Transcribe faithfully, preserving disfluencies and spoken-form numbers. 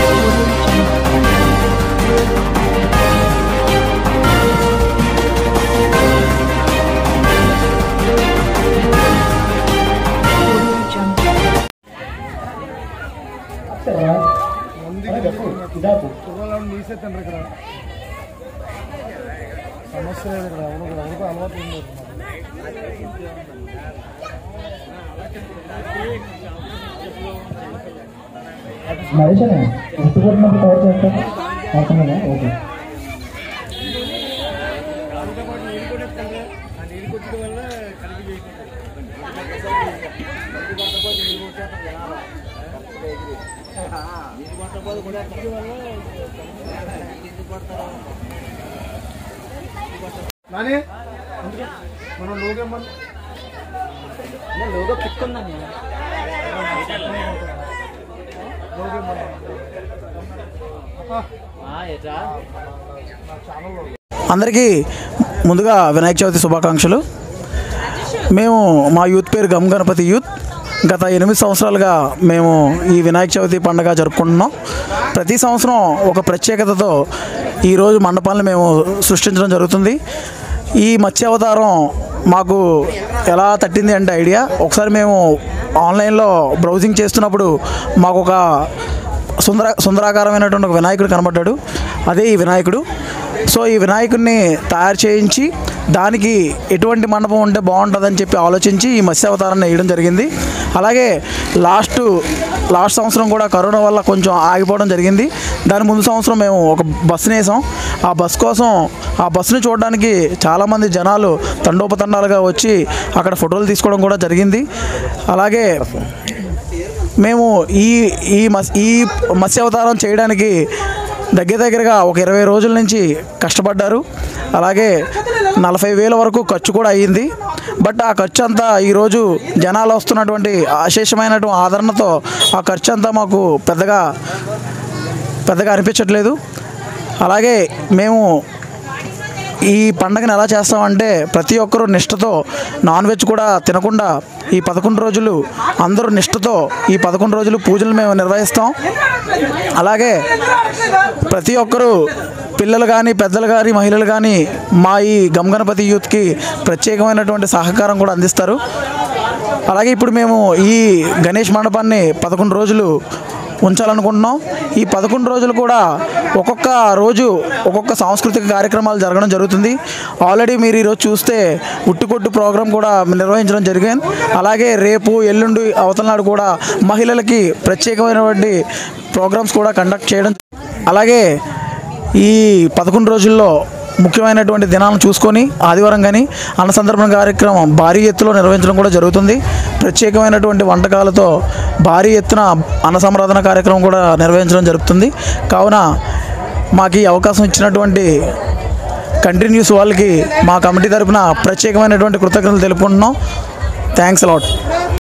సమస్య లేదు ఇక్కడ ఎవరు ఎవరికో అలవాటు ఉంది నరేషనే ఇష్టపడినప్పుడు తయారు చేస్తాను అవుతుందా ఓకే నాని మనం లోగో మన లోగో పిక్ ఉందని లోగో మన అందరికీ ముందుగా వినాయక చవితి శుభాకాంక్షలు. మేము మా యూత్ పేరు గమ్ గణపతి యూత్. గత ఎనిమిది సంవత్సరాలుగా మేము ఈ వినాయక చవితి పండుగ జరుపుకుంటున్నాం. ప్రతి సంవత్సరం ఒక ప్రత్యేకతతో ఈరోజు మండపాలను మేము సృష్టించడం జరుగుతుంది. ఈ మత్స్య అవతారం మాకు ఎలా తట్టింది అంటే ఐడియా, ఒకసారి మేము ఆన్లైన్లో బ్రౌజింగ్ చేస్తున్నప్పుడు మాకు ఒక సుందర సుందరాకారమైనటువంటి ఒక వినాయకుడు కనబడ్డాడు. అదే ఈ వినాయకుడు. సో ఈ వినాయకుడిని తయారు చేయించి దానికి ఎటువంటి మండపం ఉంటే బాగుంటుందని చెప్పి ఆలోచించి ఈ మత్స్య అవతారాన్ని వేయడం జరిగింది. అలాగే లాస్ట్ లాస్ట్ సంవత్సరం కూడా కరోనా వల్ల కొంచెం ఆగిపోవడం జరిగింది. దాని ముందు సంవత్సరం మేము ఒక బస్సుని వేసాం. ఆ బస్ కోసం ఆ బస్సుని చూడడానికి చాలామంది జనాలు తండోపతండాలుగా వచ్చి అక్కడ ఫోటోలు తీసుకోవడం కూడా జరిగింది. అలాగే మేము ఈ ఈ మస్ ఈ మత్స్య అవతారం చేయడానికి దగ్గర దగ్గరగా ఒక ఇరవై రోజుల నుంచి కష్టపడ్డారు. అలాగే నలభై వేల వరకు ఖర్చు కూడా అయ్యింది. బట్ ఆ ఖర్చు అంతా ఈరోజు జనాలు వస్తున్నటువంటి అశేషమైనటువంటి ఆదరణతో ఆ ఖర్చు అంతా మాకు పెద్దగా పెద్దగా అనిపించట్లేదు. అలాగే మేము ఈ పండుగను ఎలా చేస్తామంటే ప్రతి ఒక్కరూ నిష్ఠతో నాన్ వెజ్ కూడా తినకుండా ఈ పదకొండు రోజులు అందరూ నిష్ఠతో ఈ పదకొండు రోజులు పూజలు మేము నిర్వహిస్తాం. అలాగే ప్రతి ఒక్కరూ పిల్లలు కానీ పెద్దలు కానీ మహిళలు కానీ మా ఈ గమ్ గణపతి యూత్కి ప్రత్యేకమైనటువంటి సహకారం కూడా అందిస్తారు. అలాగే ఇప్పుడు మేము ఈ గణేష్ మండపాన్ని పదకొండు రోజులు ఉంచాలనుకుంటున్నాం. ఈ పదకొండు రోజులు కూడా ఒక్కొక్క రోజు ఒక్కొక్క సాంస్కృతిక కార్యక్రమాలు జరగడం జరుగుతుంది. ఆల్రెడీ మీరు ఈరోజు చూస్తే ఉట్టికొట్టు ప్రోగ్రాం కూడా నిర్వహించడం జరిగింది. అలాగే రేపు ఎల్లుండి అవతలనాడు కూడా మహిళలకి ప్రత్యేకమైనటువంటి ప్రోగ్రామ్స్ కూడా కండక్ట్ చేయడం. అలాగే ఈ పదకొండు రోజుల్లో ముఖ్యమైనటువంటి దినాలను చూసుకొని ఆదివారం కానీ అన్న సందర్భం కార్యక్రమం భారీ ఎత్తులో నిర్వహించడం కూడా జరుగుతుంది. ప్రత్యేకమైనటువంటి వంటకాలతో భారీ ఎత్తున అన్న సంరాధన కార్యక్రమం కూడా నిర్వహించడం జరుగుతుంది. కావున మాకు ఈ అవకాశం ఇచ్చినటువంటి కంటిన్యూస్ వాళ్ళకి మా కమిటీ తరఫున ప్రత్యేకమైనటువంటి కృతజ్ఞతలు తెలుపుకుంటున్నాం. Thanks a lot.